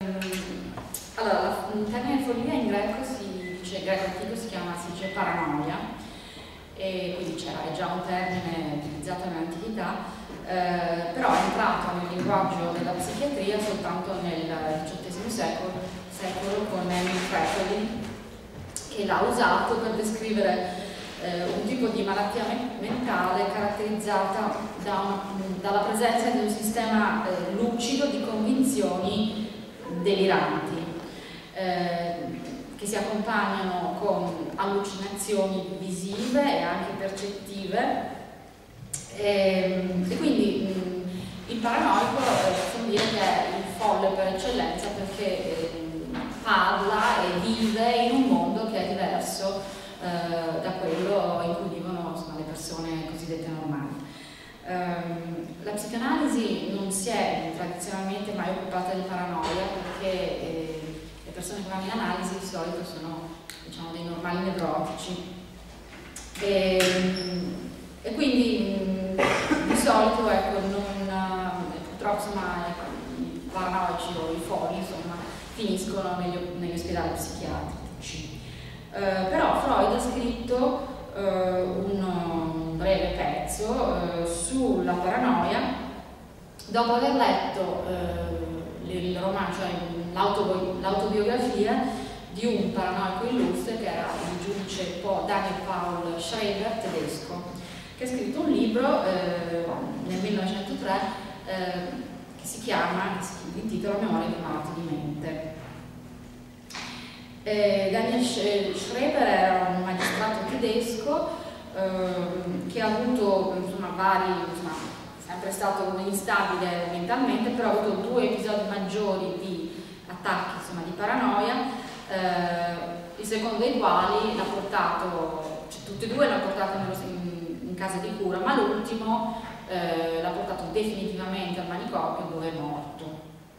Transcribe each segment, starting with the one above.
Allora, il termine follia in greco greco antico si dice paranoia, e quindi è già un termine utilizzato nell'antichità, però è entrato nel linguaggio della psichiatria soltanto nel XVIII secolo con Emil Kraepelin, che l'ha usato per descrivere un tipo di malattia mentale caratterizzata dalla presenza di un sistema lucido di convinzioni deliranti, che si accompagnano con allucinazioni visive e anche percettive, e quindi il paranoico possiamo dire che è il folle per eccellenza, perché parla e vive in un mondo che è diverso da quello in cui vivono, insomma, le persone cosiddette normali. La psicanalisi non si è tradizionalmente mai occupata di paranoia, perché le persone che vanno in analisi di solito sono, diciamo, dei normali nevrotici, e quindi di solito, ecco, purtroppo, insomma, i paranoici o i folli, insomma, finiscono negli ospedali psichiatrici. Però Freud ha scritto un breve pezzo sulla paranoia dopo aver letto il romanzo, cioè l'autobiografia di un paranoico illustre che era il giudice Daniel Paul Schreber, tedesco, che ha scritto un libro nel 1903 che si intitola Memorie di un malato di mente. Daniel Schreber era un magistrato tedesco che ha avuto, insomma, sempre stato instabile mentalmente, però ha avuto 2 episodi maggiori di attacchi, insomma, di paranoia, il secondo dei quali l'ha portato, cioè tutti e 2 l'ha portato in casa di cura, ma l'ultimo l'ha portato definitivamente al manicomio, dove è morto.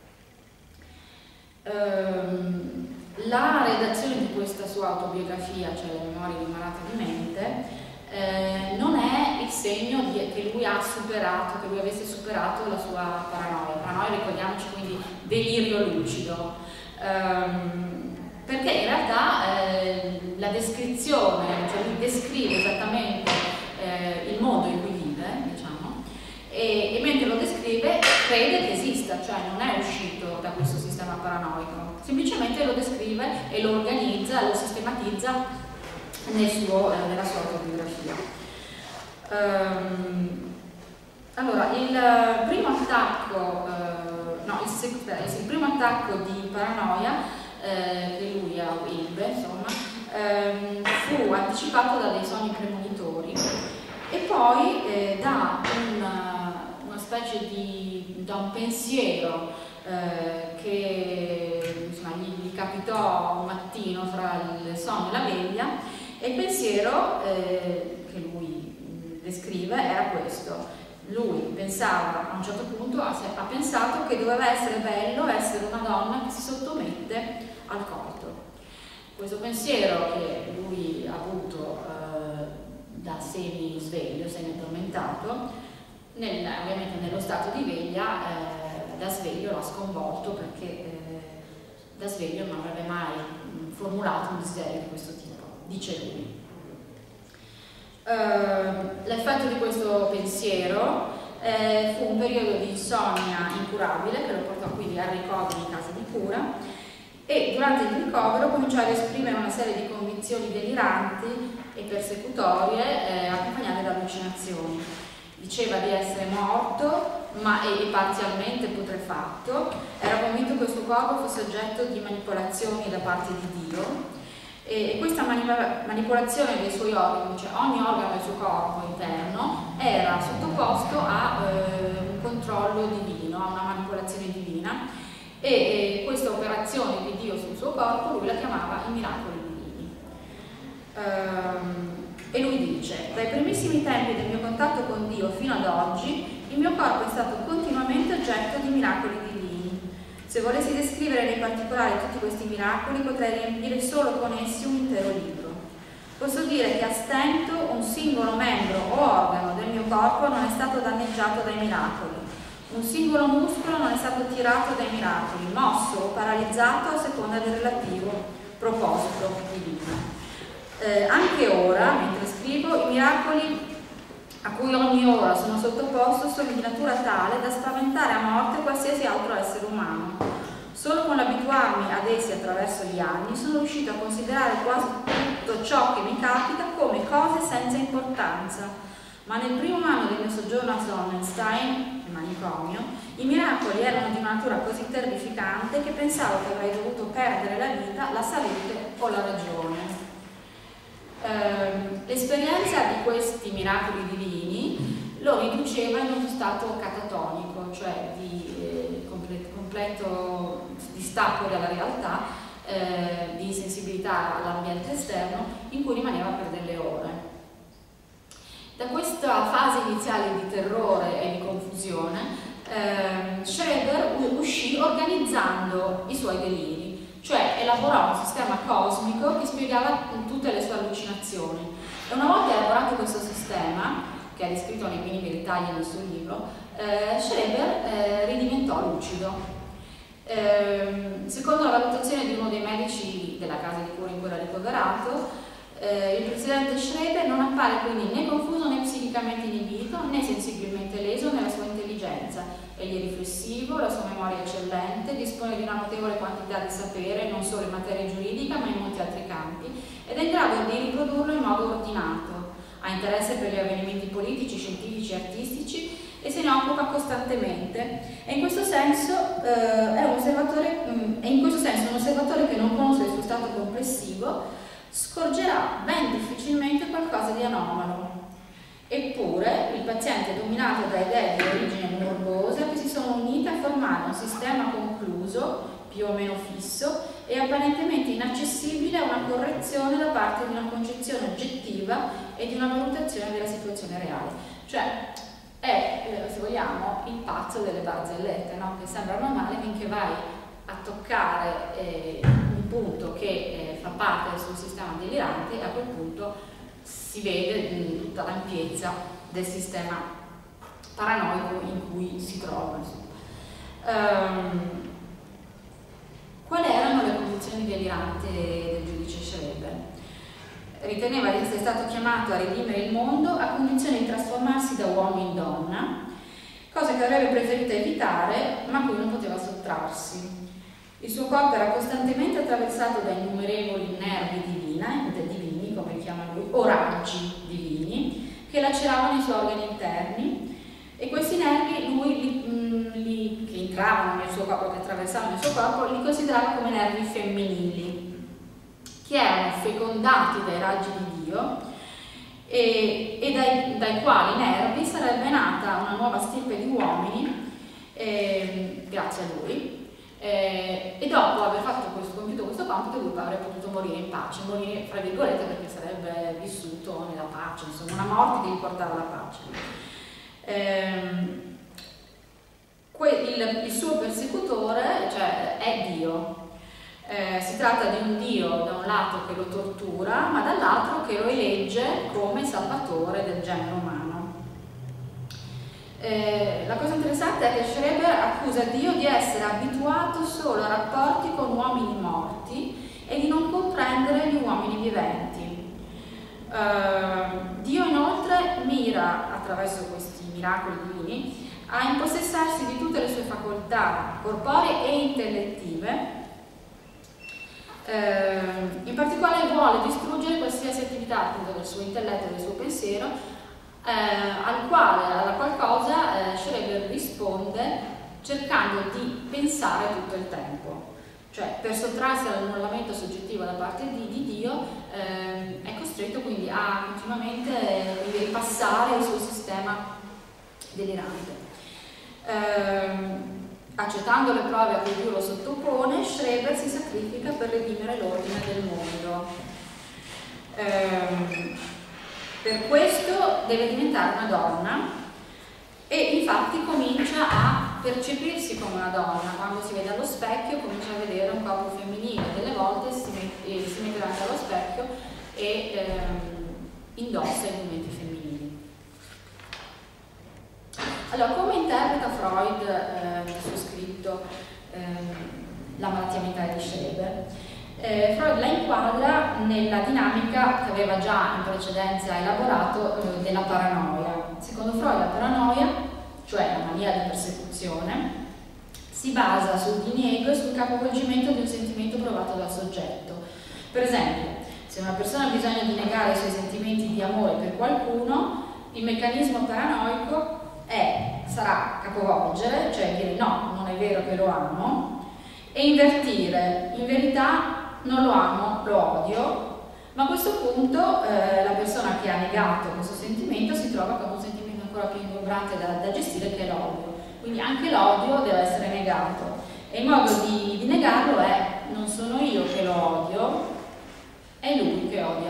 La redazione di questa sua autobiografia, cioè Le memorie di un malato di mente, non è il segno che lui avesse superato la sua paranoia, ricordiamoci, quindi delirio lucido, perché in realtà la descrizione, cioè lui descrive esattamente il mondo in cui vive, diciamo, e mentre lo descrive crede che esista, cioè non è uscito da questo sistema paranoico, semplicemente lo descrive e lo organizza, lo sistematizza nella sua autobiografia. Allora, il primo attacco di paranoia che lui ebbe, insomma, fu anticipato da dei sogni premonitori e poi da un pensiero che, insomma, gli capitò un mattino fra il sonno e la veglia, e il pensiero che lui descrive era questo. Lui pensava, a un certo punto ha pensato che doveva essere bello essere una donna che si sottomette al corpo. Questo pensiero che lui ha avuto da semi-sveglio, semi-addormentato, ovviamente nello stato di veglia, da sveglio l'ha sconvolto, perché da sveglio non avrebbe mai formulato un desiderio di questo tipo, dice lui. L'effetto di questo pensiero fu un periodo di insonnia incurabile che lo portò quindi al ricovero in casa di cura, e durante il ricovero cominciò ad esprimere una serie di convinzioni deliranti e persecutorie accompagnate da allucinazioni. Diceva di essere morto e parzialmente putrefatto, era convinto che il suo corpo fosse oggetto di manipolazioni da parte di Dio, e questa manipolazione dei suoi organi, cioè ogni organo del suo corpo interno, era sottoposto a un controllo divino, a una manipolazione divina, e questa operazione di Dio sul suo corpo lui la chiamava i miracoli divini. E lui dice: dai primissimi tempi del mio contatto con Dio fino ad oggi, il mio corpo è stato continuamente oggetto di miracoli divini. Se volessi descrivere nei particolari tutti questi miracoli, potrei riempire solo con essi un intero libro. Posso dire che a stento un singolo membro o organo del mio corpo non è stato danneggiato dai miracoli. Un singolo muscolo non è stato tirato dai miracoli, mosso o paralizzato a seconda del relativo proposito divino. Anche ora, mentre scrivo, i miracoli a cui ogni ora sono sottoposto sono di natura tale da spaventare a morte qualsiasi altro essere umano. Solo con l'abituarmi ad essi attraverso gli anni sono riuscito a considerare quasi tutto ciò che mi capita come cose senza importanza. Ma nel primo anno del mio soggiorno a Sonnenstein, il manicomio, i miracoli erano di una natura così terrificante che pensavo che avrei dovuto perdere la vita, la salute o la ragione. L'esperienza di questi miracoli divini lo riduceva in uno stato catatonico, cioè di completo distacco dalla realtà, di insensibilità all'ambiente esterno, in cui rimaneva per delle ore. Da questa fase iniziale di terrore e di confusione, Schreber uscì organizzando i suoi deliri, cioè elaborò un sistema cosmico che spiegava tutte le sue allucinazioni. E una volta elaborato questo sistema, che è descritto nei minimi dettagli nel suo libro, Schreber ridiventò lucido. Secondo la valutazione di uno dei medici della casa di cura in cui era ricoverato, il presidente Schreber non appare quindi né confuso né psichicamente inibito né sensibilmente leso nella sua intelligenza. Egli è riflessivo, la sua memoria è eccellente, dispone di una notevole quantità di sapere non solo in materia giuridica ma in molti altri campi ed è in grado di riprodurlo in modo ordinato. Ha interesse per gli avvenimenti politici, scientifici e artistici e se ne occupa costantemente. E in questo senso è un osservatore che non conosce il suo stato complessivo scorgerà ben difficilmente qualcosa di anomalo. Eppure il paziente, dominato da idee di origine morbosa che si sono unite a formare un sistema concluso, più o meno fisso e apparentemente inaccessibile a una correzione da parte di una concezione oggettiva e di una valutazione della situazione reale. Cioè è, se vogliamo, il pazzo delle barzellette, no? Che sembra normale finché vai a toccare un punto che fa parte del suo sistema delirante e a quel punto si vede tutta l'ampiezza del sistema paranoico in cui si trova. Quali erano le condizioni deliranti del giudice Schreber? Riteneva di essere stato chiamato a redimere il mondo a condizione di trasformarsi da uomo in donna, cosa che avrebbe preferito evitare ma a cui non poteva sottrarsi. Il suo corpo era costantemente attraversato da innumerevoli nervi divini, come li chiama lui, o raggi divini, che laceravano i suoi organi interni, e questi nervi lui che entravano nel suo corpo, che attraversavano il suo corpo, li considerava come nervi femminili, che erano fecondati dai raggi di Dio e dai quali nervi sarebbe nata una nuova stirpe di uomini grazie a lui. E dopo aver compiuto questo compito lui avrebbe potuto morire in pace, morire fra virgolette perché sarebbe vissuto nella pace, insomma una morte che gli portava alla pace. Il suo persecutore, cioè, è Dio. Si tratta di un Dio da un lato che lo tortura ma dall'altro che lo elegge come salvatore del genere umano. La cosa interessante è che Schreber accusa Dio di essere abituato solo a rapporti con uomini morti e di non comprendere gli uomini viventi. Dio inoltre mira, attraverso questi miracoli divini, a impossessarsi di tutte le sue facoltà corporee e intellettive. In particolare vuole distruggere qualsiasi attività appunto del suo intelletto e del suo pensiero, alla qual cosa Schreber risponde cercando di pensare tutto il tempo. Cioè, per sottrarsi all'annullamento soggettivo da parte di Dio, è costretto quindi a continuamente ripassare il suo sistema delirante. Accettando le prove a cui Dio lo sottopone, Schreber si sacrifica per redimere l'ordine del mondo. Per questo deve diventare una donna e infatti comincia a percepirsi come una donna. Quando si vede allo specchio comincia a vedere un corpo femminile, delle volte si mette davanti allo specchio e indossa i indumenti femminili. Allora, come interpreta Freud nel suo scritto La malattia mentale di Schreber? Freud la inquadra nella dinamica che aveva già in precedenza elaborato della paranoia. Secondo Freud la paranoia, cioè la mania di persecuzione, si basa sul diniego e sul capovolgimento di un sentimento provato dal soggetto. Per esempio, se una persona ha bisogno di negare i suoi sentimenti di amore per qualcuno, il meccanismo paranoico sarà capovolgere, cioè dire no, non è vero che lo amo, e invertire, in verità non lo amo, lo odio, ma a questo punto la persona che ha negato questo sentimento si trova con un sentimento ancora più ingombrante da gestire, che è l'odio. Quindi anche l'odio deve essere negato, e il modo di negarlo è: non sono io che lo odio, è lui che odia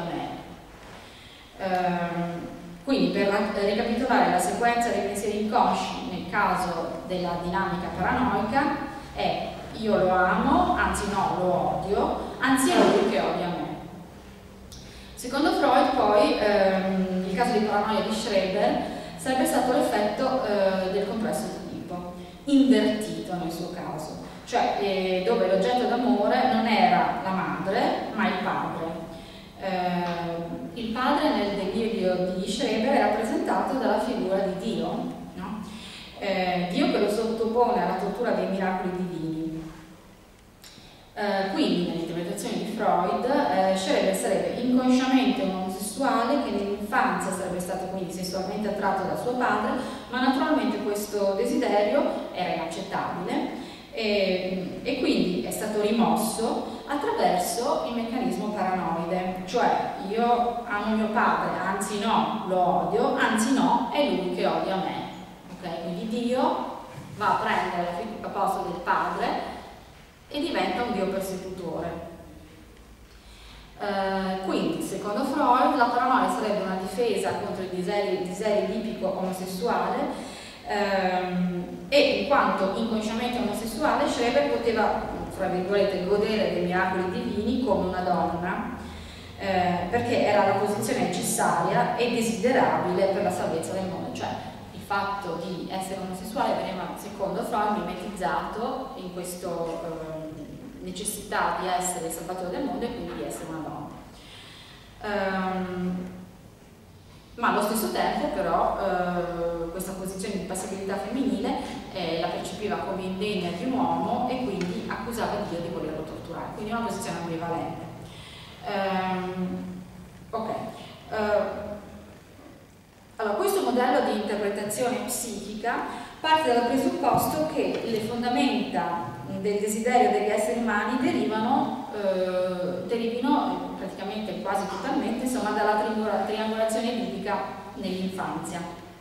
me. Quindi, per ricapitolare la sequenza dei pensieri inconsci nel caso della dinamica paranoica, è: io lo amo, anzi no, lo odio, anzi è lui che odia me. Secondo Freud poi il caso di paranoia di Schreber sarebbe stato l'effetto del complesso di Edipo, invertito nel suo caso, cioè dove l'oggetto d'amore non era la madre ma il padre. Il padre nel delirio di Schreber è rappresentato dalla figura di Dio, no? Dio che lo sottopone alla tortura dei miracoli divini. Quindi nell'interpretazione di Freud Schreber sarebbe inconsciamente un omosessuale che nell'infanzia sarebbe stato quindi sessualmente attratto da suo padre, ma naturalmente questo desiderio era inaccettabile e quindi è stato rimosso attraverso il meccanismo paranoide, cioè io amo mio padre, anzi no, lo odio, anzi no, è lui che odia me. Okay? Quindi Dio va a prendere la figura posto del padre e diventa un dio persecutore. Quindi, secondo Freud, la paranoia sarebbe una difesa contro il desiderio lipico omosessuale e in quanto inconsciamente omosessuale, Schreber poteva, fra virgolette, godere dei miracoli divini come una donna, perché era la posizione necessaria e desiderabile per la salvezza del mondo. Cioè, il fatto di essere omosessuale veniva, secondo Freud, mimetizzato in questa necessità di essere il salvatore del mondo e quindi di essere una donna. Ma allo stesso tempo però questa posizione di passibilità femminile la percepiva come indegna di un uomo e quindi accusava Dio di volerlo torturare, quindi una posizione ambivalente. Allora, questo modello di interpretazione psichica parte dal presupposto che le fondamenta del desiderio degli esseri umani derivino praticamente quasi totalmente, insomma, dalla triangolazione biblica nell'infanzia,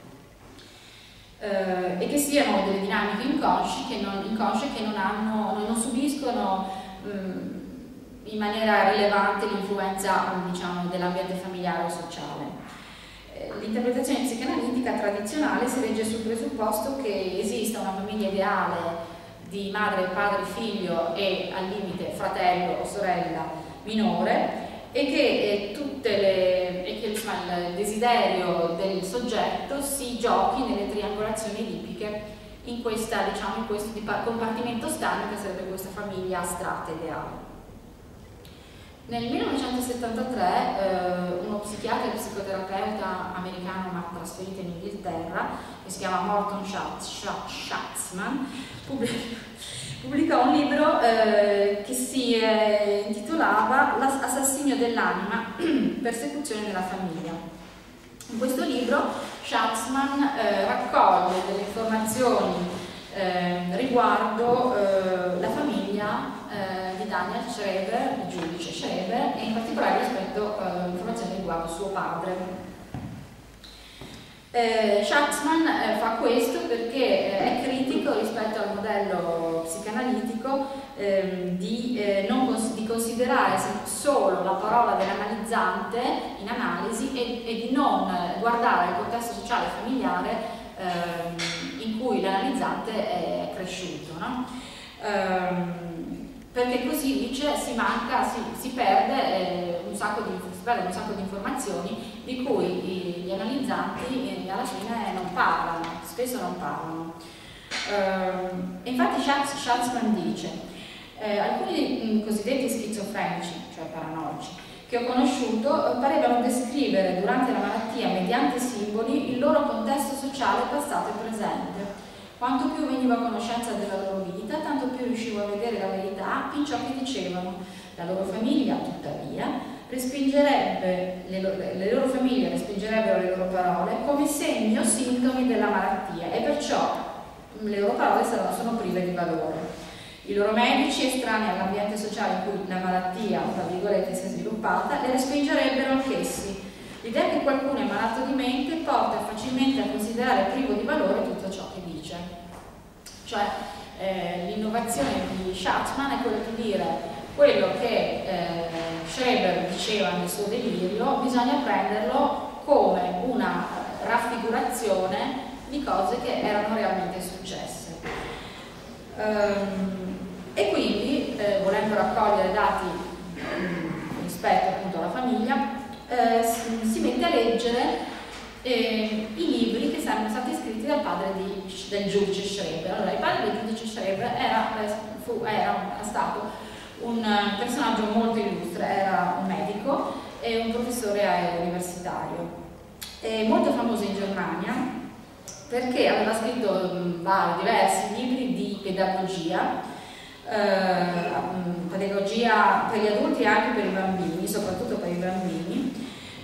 e che siano delle dinamiche inconsce che non subiscono in maniera rilevante l'influenza, diciamo, dell'ambiente familiare o sociale. L'interpretazione psicanalitica tradizionale si regge sul presupposto che esista una famiglia ideale di madre, padre, figlio e al limite fratello o sorella minore, e che insomma, il desiderio del soggetto si giochi nelle triangolazioni edipiche in questo compartimento stagno che sarebbe questa famiglia astratta ideale. Nel 1973 uno psichiatra e psicoterapeuta americano ma trasferito in Inghilterra, che si chiama Morton Schatzman, pubblicò un libro che si intitolava L'assassinio dell'anima, persecuzione nella famiglia. In questo libro Schatzman raccoglie delle informazioni riguardo la famiglia di Daniel Schreber, il giudice Schreber, e in particolare rispetto informazioni riguardo suo padre. Schatzman fa questo perché è critico rispetto al modello psicanalitico di considerare solo la parola dell'analizzante in analisi e di non guardare il contesto sociale e familiare in cui l'analizzante è cresciuto, no? perché così dice si perde un sacco di informazioni di cui gli analizzanti alla fine non parlano, spesso non parlano. E infatti Schatzman dice alcuni cosiddetti schizofrenici, cioè paranoici, che ho conosciuto parevano descrivere durante la malattia mediante simboli il loro contesto sociale passato e presente. Quanto più venivo a conoscenza della loro vita, tanto più riuscivo a vedere la verità in ciò che dicevano. La loro famiglia, tuttavia, le loro famiglie respingerebbero le loro parole come segni o sintomi della malattia e perciò le loro parole sono prive di valore. I loro medici, estranei all'ambiente sociale in cui la malattia, tra virgolette, si è sviluppata, le respingerebbero anch'essi. L'idea che qualcuno è malato di mente porta facilmente a considerare privo di valore tutto ciò che dice. Cioè, l'innovazione di Schatzman è quella di dire quello che Schreber diceva nel suo delirio, bisogna prenderlo come una raffigurazione di cose che erano realmente successe. E quindi, volendo raccogliere dati rispetto appunto alla famiglia, si mette a leggere i libri che saranno stati scritti dal padre del giudice Schreber. Allora, il padre del giudice Schreber era stato un personaggio molto illustre, era un medico e un professore universitario, molto famoso in Germania perché aveva scritto diversi libri di pedagogia per gli adulti e anche per i bambini, soprattutto per i bambini,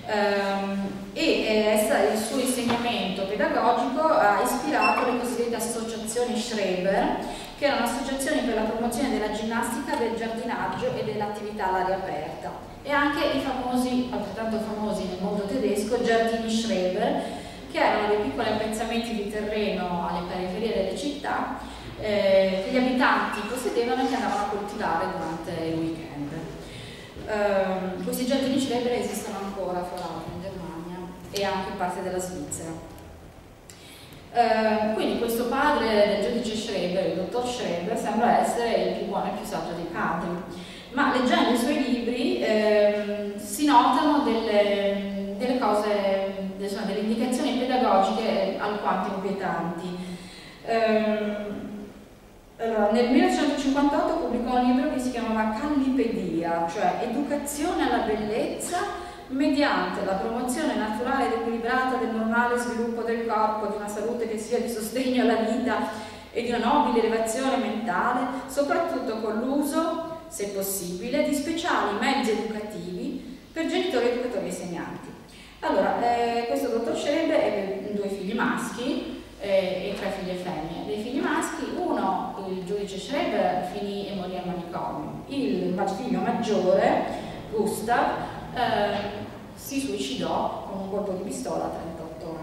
il suo insegnamento pedagogico ha ispirato le cosiddette associazioni Schreber, che erano associazioni per la promozione della ginnastica, del giardinaggio e dell'attività all'aria aperta, e anche i famosi, altrettanto famosi nel mondo tedesco, giardini Schreber, che erano dei piccoli appezzamenti di terreno alle periferie delle città che gli abitanti possedevano e che andavano a coltivare durante il weekend. Questi giardini Schreber esistono ancora, fra l'altro, in Germania e anche in parte della Svizzera. Quindi questo padre del giudice Schreber, il dottor Schreber, sembra essere il più buono e più saggio dei padri, ma leggendo i suoi libri si notano delle cose, delle indicazioni pedagogiche alquanto inquietanti. Allora, nel 1958 pubblicò un libro che si chiamava Callipedia, cioè Educazione alla bellezza mediante la promozione naturale ed equilibrata del normale sviluppo del corpo, di una salute che sia di sostegno alla vita e di una nobile elevazione mentale, soprattutto con l'uso, se possibile, di speciali mezzi educativi per genitori, educatori e insegnanti. Allora, questo dottor Schreber ebbe 2 figli maschi e 3 figlie femmine. Dei figli maschi, uno, il giudice Schreber, finì e morì al manicomio. Il figlio maggiore, Gustav, si suicidò con un colpo di pistola a 38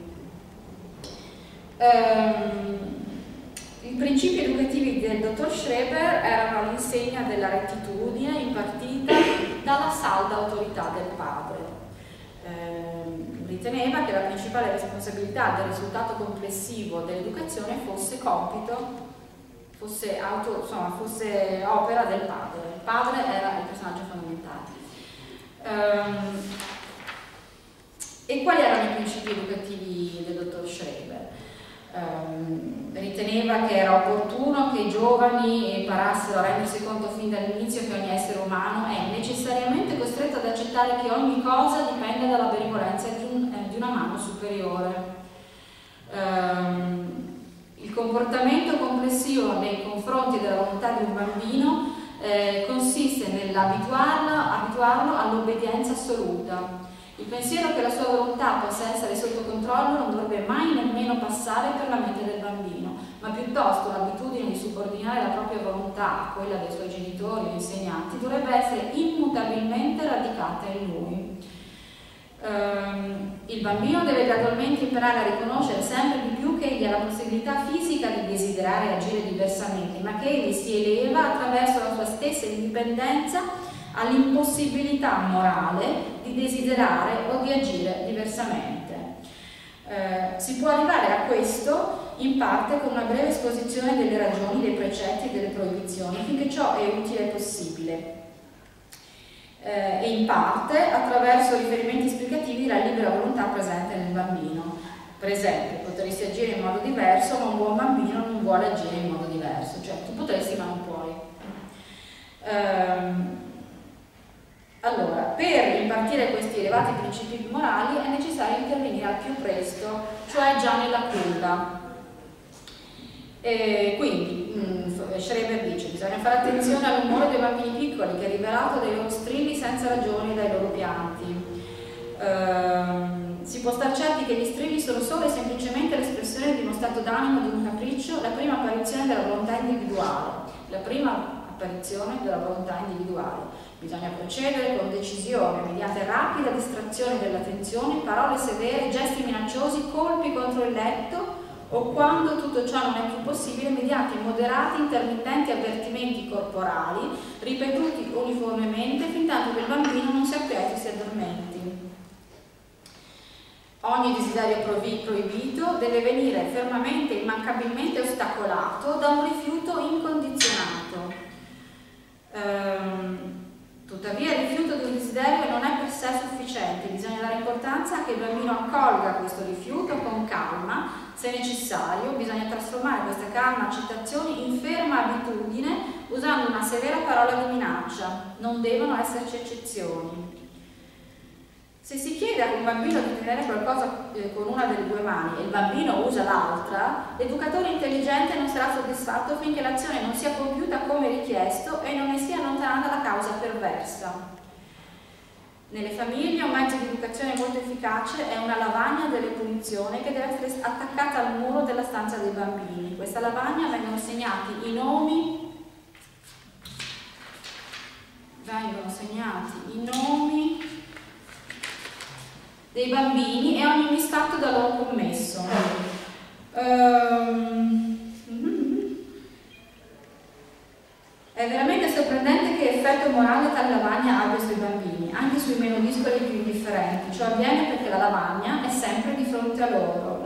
anni. I principi educativi del dottor Schreber erano all'insegna della rettitudine impartita dalla salda autorità del padre. Riteneva che la principale responsabilità del risultato complessivo dell'educazione fosse fosse opera del padre. Il padre era il personaggio fondamentale. E quali erano i principi educativi del dottor Schreber? Riteneva che era opportuno che i giovani imparassero a rendersi conto fin dall'inizio che ogni essere umano è necessariamente costretto ad accettare che ogni cosa dipende dalla benevolenza di una mano superiore. Il comportamento complessivo nei confronti della volontà di un bambino consiste nell'abituarlo all'obbedienza assoluta. Il pensiero che la sua volontà possa essere sotto controllo non dovrebbe mai nemmeno passare per la mente del bambino, ma piuttosto l'abitudine di subordinare la propria volontà a quella dei suoi genitori o insegnanti dovrebbe essere immutabilmente radicata in lui. Il bambino deve gradualmente imparare a riconoscere sempre di più che egli ha la possibilità fisica di desiderare e agire diversamente, ma che egli si eleva attraverso la sua stessa indipendenza all'impossibilità morale di desiderare o di agire diversamente. Si può arrivare a questo in parte con una breve esposizione delle ragioni, dei precetti e delle proibizioni, finché ciò è utile e possibile, e in parte attraverso riferimenti esplicativi della libera volontà presente nel bambino. Per esempio, potresti agire in modo diverso, ma un buon bambino non vuole agire in modo diverso, cioè tu potresti ma non puoi. Allora, per impartire questi elevati principi morali è necessario intervenire al più presto, cioè già nella culla. Quindi Schreber dice: bisogna fare attenzione all'umore dei bambini piccoli, che è rivelato dai loro strilli senza ragione e dai loro pianti. Si può star certi che gli strilli sono solo e semplicemente l'espressione di uno stato d'animo, di un capriccio, la prima apparizione della volontà individuale. Bisogna procedere con decisione, mediante rapida distrazione dell'attenzione, parole severe, gesti minacciosi, colpi contro il letto, o quando tutto ciò non è più possibile, mediante moderati, intermittenti avvertimenti corporali, ripetuti uniformemente, fin tanto che il bambino non si acquieti e si addormenti. Ogni desiderio proibito deve venire fermamente e immancabilmente ostacolato da un rifiuto incondizionato. Tuttavia il rifiuto di un desiderio non è per sé sufficiente, bisogna dare importanza che il bambino accolga questo rifiuto con calma. Se necessario, bisogna trasformare questa calma accettazione in ferma abitudine usando una severa parola di minaccia. Non devono esserci eccezioni. Se si chiede a un bambino di tenere qualcosa con una delle due mani e il bambino usa l'altra, l'educatore intelligente non sarà soddisfatto finché l'azione non sia compiuta come richiesto e non ne sia allontanata la causa perversa. Nelle famiglie un mezzo di educazione molto efficace è una lavagna delle punizioni che deve essere attaccata al muro della stanza dei bambini. In questa lavagna vengono segnati i nomi dei bambini e ogni misfatto da loro commesso. È veramente sorprendente che effetto morale tale lavagna abbia sui bambini, anche sui meno discoli e più indifferenti. Ciò avviene perché la lavagna è sempre di fronte a loro,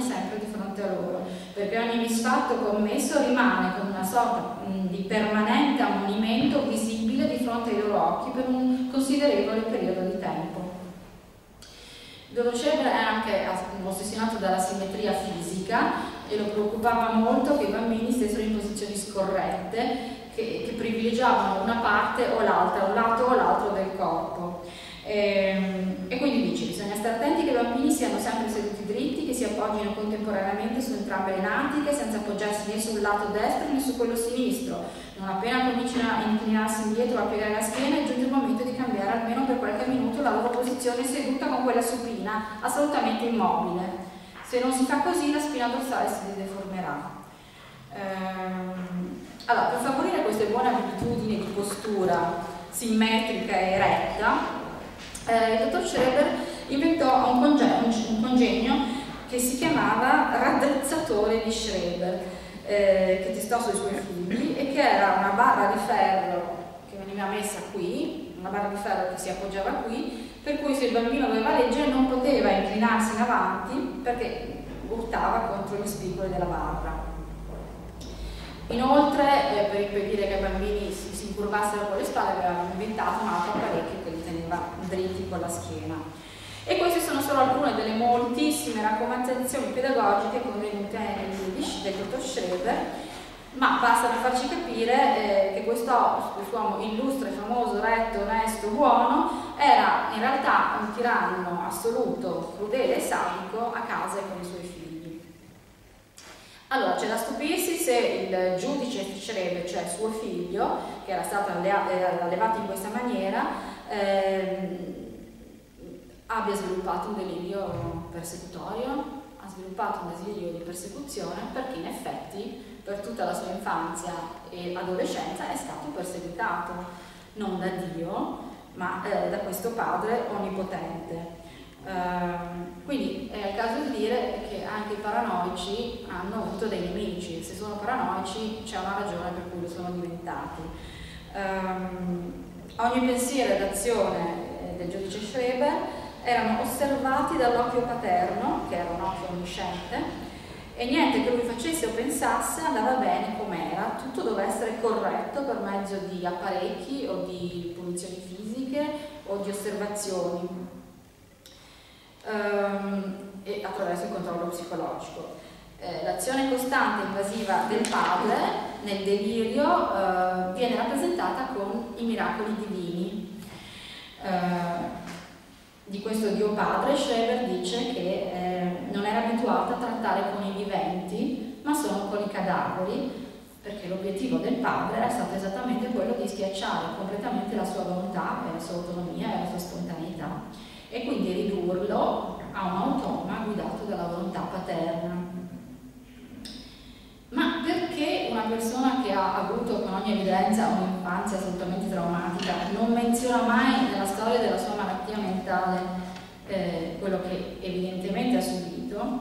perché ogni misfatto commesso rimane come una sorta di permanente ammonimento visibile di fronte ai loro occhi per un considerevole periodo di tempo. Dottor Schreber è anche ossessionato dalla simmetria fisica e lo preoccupava molto che i bambini stessero in posizioni scorrette, che privilegiavano una parte o l'altra, un lato o l'altro del corpo. E quindi dice: bisogna stare attenti che i bambini siano sempre seduti dritti, che si appoggino contemporaneamente su entrambe le natiche senza appoggiarsi né sul lato destro né su quello sinistro. Non appena cominciano a inclinarsi indietro o a piegare la schiena, è giunto il momento di cambiare almeno per qualche minuto la loro posizione seduta con quella supina, assolutamente immobile. Se non si fa così, la spina dorsale si deformerà. Allora, per favorire queste buone abitudini di postura simmetrica e eretta, il dottor Schreber inventò un congegno che si chiamava raddrizzatore di Schreber, che testò sui suoi figli, e che era una barra di ferro che veniva messa qui, una barra di ferro che si appoggiava qui, per cui se il bambino doveva leggere non poteva inclinarsi in avanti perché urtava contro gli spigoli della barra. Inoltre, per impedire che i bambini si incurvassero con le spalle, avevamo inventato un altro apparecchio che li teneva dritti con la schiena. E queste sono solo alcune delle moltissime raccomandazioni pedagogiche contenute nel libro del dottor Schreber, ma basta per farci capire che quest'uomo illustre, famoso, retto, onesto, buono, era in realtà un tiranno assoluto, crudele e sadico a casa e con i suoi figli. Allora, c'è da stupirsi se il giudice Schreber, cioè suo figlio, che era stato allevato in questa maniera, abbia sviluppato un delirio persecutorio, ha sviluppato un desiderio di persecuzione, perché in effetti per tutta la sua infanzia e adolescenza è stato perseguitato, non da Dio, ma da questo padre onnipotente. Quindi è il caso di dire che anche i paranoici hanno avuto dei nemici. Se sono paranoici c'è una ragione per cui lo sono diventati. Ogni pensiero ed azione del giudice Schreber erano osservati dall'occhio paterno, che era un occhio onnisciente, e niente che lui facesse o pensasse andava bene com'era, tutto doveva essere corretto per mezzo di apparecchi o di punizioni fisiche o di osservazioni e attraverso il controllo psicologico. L'azione costante e invasiva del padre nel delirio viene rappresentata con i miracoli divini. Di questo Dio Padre Schreber dice che non era abituato a trattare con i viventi, ma solo con i cadaveri, perché l'obiettivo del padre era stato esattamente quello di schiacciare completamente la sua volontà, la sua autonomia e la sua spontaneità, e quindi ridurlo a un automa guidato dalla volontà paterna. Ma perché una persona che ha avuto con ogni evidenza un'infanzia assolutamente traumatica non menziona mai nella storia della sua malattia mentale quello che evidentemente ha subito?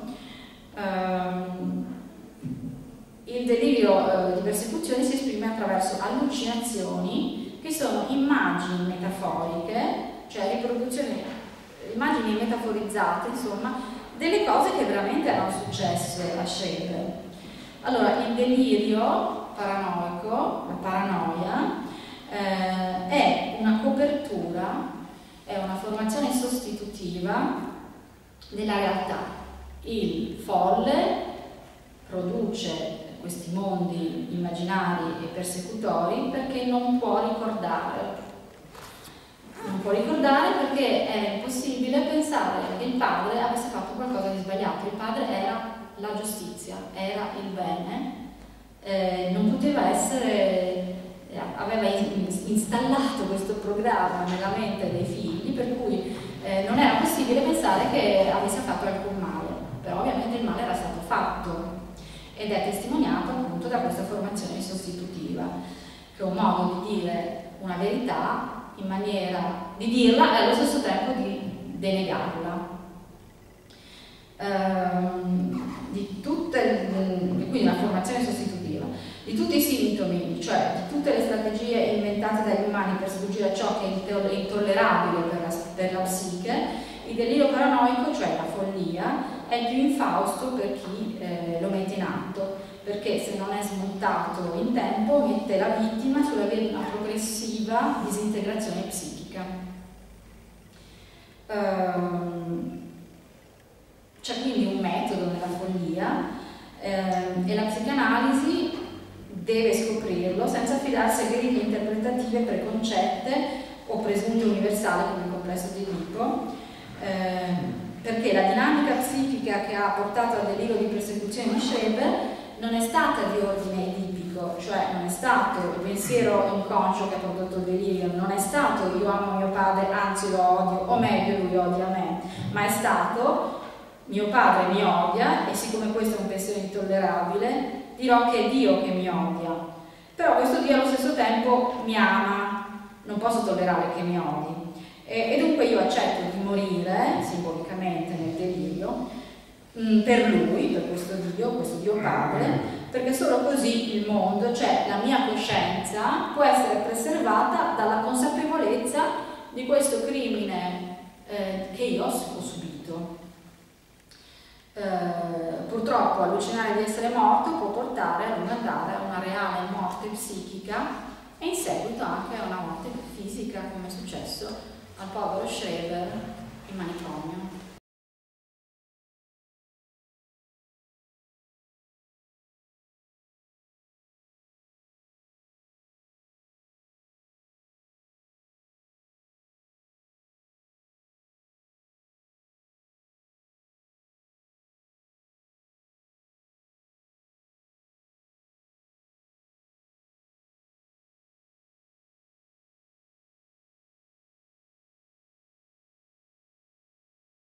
Il delirio di persecuzione si esprime attraverso allucinazioni che sono immagini metaforiche, cioè riproduzioni, immagini metaforizzate, insomma, delle cose che veramente erano successe a Schreber. Allora, il delirio paranoico, la paranoia, è una copertura, è una formazione sostitutiva della realtà. Il folle produce questi mondi immaginari e persecutori perché non può ricordare. Non può ricordare perché è impossibile pensare che il padre avesse fatto qualcosa di sbagliato. Il padre era la giustizia, era il bene, non poteva essere, aveva installato questo programma nella mente dei figli, per cui non era possibile pensare che avesse fatto alcun male, però ovviamente il male era stato fatto ed è testimoniato appunto da questa formazione sostitutiva, che è un modo di dire una verità in maniera di dirla e allo stesso tempo di denegarla. Quindi una formazione sostitutiva di tutti i sintomi, cioè di tutte le strategie inventate dagli umani per sfuggire a ciò che è intollerabile per la psiche, il delirio paranoico, cioè la follia, è il più infausto per chi lo mette in atto, perché se non è smontato in tempo mette la vittima sulla via di una progressiva disintegrazione psichica. C'è quindi un metodo nella follia e la psicanalisi deve scoprirlo senza affidarsi a griglie interpretative preconcette o presunte universali come il complesso di Edipo, perché la dinamica psichica che ha portato al delirio di persecuzione di Schreber non è stata di ordine edipico, cioè non è stato il pensiero inconscio che ha prodotto il delirio, non è stato io amo mio padre, anzi lo odio, o meglio lui odia me, ma è stato mio padre mi odia e siccome questo è un pensiero intollerabile dirò che è Dio che mi odia, però questo Dio allo stesso tempo mi ama, non posso tollerare che mi odi e dunque io accetto di morire simbolicamente nel delirio per lui, per questo Dio Padre, perché solo così il mondo, cioè la mia coscienza, può essere preservata dalla consapevolezza di questo crimine che io ho subito. Purtroppo allucinare di essere morto può portare a lungo andare a una reale morte psichica e in seguito anche a una morte fisica, come è successo al povero Schreber in manicomio.